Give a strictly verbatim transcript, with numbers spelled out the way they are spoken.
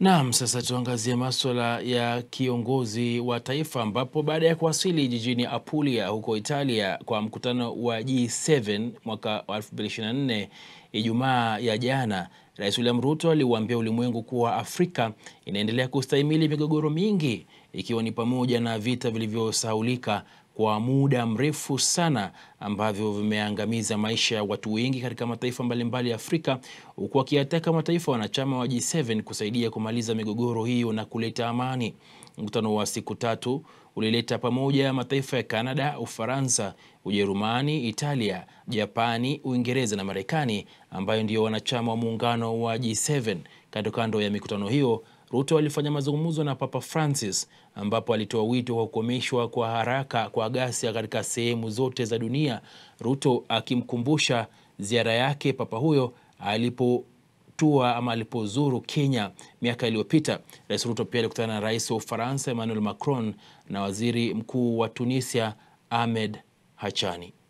Naam, sasa tuangazie masuala ya kiongozi wa taifa ambapo baada ya kuwasili jijini Apulia huko Italia kwa mkutano wa G saba mwaka elfu mbili ishirini na nne Ijumaa ya jana, Rais William Ruto aliuambia ulimwengu kuwa Afrika inaendelea kustahimili migogoro mingi, ikiwa ni pamoja na vita vilivyosahaulika kwa muda mrefu sana ambavyo vimeangamiza maisha ya watu wengi katika mataifa mbalimbali ya Afrika, huku akiyataka mataifa wanachama wa G saba kusaidia kumaliza migogoro hiyo na kuleta amani. Mkutano wa siku tatu ulileta pamoja mataifa ya Canada, Ufaransa, Ujerumani, Italia, Japani, Uingereza na Marekani ambayo ndio wanachama wa muungano wa G saba. Kando kando ya mikutano hiyo, Ruto alifanya mazungumzo na Papa Francis ambapo alitoa wito wa kukomeshwa kwa haraka kwa ghasia katika sehemu zote za dunia, Ruto akimkumbusha ziara yake Papa huyo alipotua ama alipozuru Kenya miaka iliyopita. Rais Ruto pia alikutana na Rais wa Ufaransa Emmanuel Macron na Waziri Mkuu wa Tunisia Ahmed Hachani.